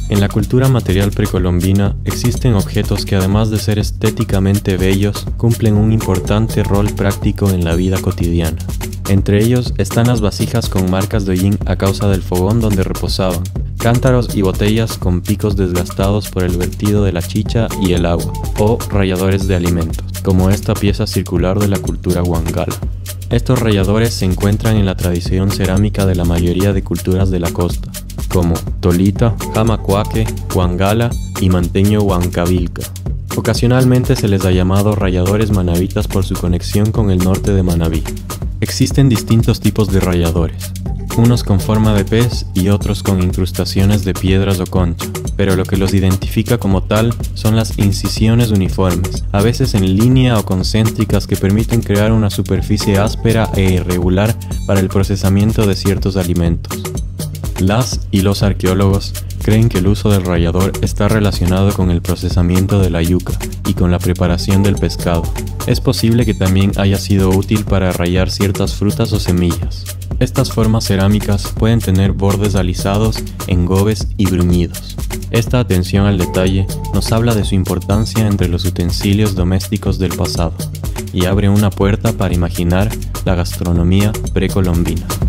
En la cultura material precolombina existen objetos que, además de ser estéticamente bellos, cumplen un importante rol práctico en la vida cotidiana. Entre ellos están las vasijas con marcas de hollín a causa del fogón donde reposaban, cántaros y botellas con picos desgastados por el vertido de la chicha y el agua, o ralladores de alimentos, como esta pieza circular de la cultura huangala. Estos ralladores se encuentran en la tradición cerámica de la mayoría de culturas de la costa, como Tolita, Jamacuaque, Huangala y Manteño Huancavilca. Ocasionalmente se les ha llamado ralladores manabitas por su conexión con el norte de Manabí. Existen distintos tipos de ralladores, unos con forma de pez y otros con incrustaciones de piedras o concha, pero lo que los identifica como tal son las incisiones uniformes, a veces en línea o concéntricas, que permiten crear una superficie áspera e irregular para el procesamiento de ciertos alimentos. Las y los arqueólogos creen que el uso del rallador está relacionado con el procesamiento de la yuca y con la preparación del pescado. Es posible que también haya sido útil para rallar ciertas frutas o semillas. Estas formas cerámicas pueden tener bordes alisados, engobes y bruñidos. Esta atención al detalle nos habla de su importancia entre los utensilios domésticos del pasado y abre una puerta para imaginar la gastronomía precolombina.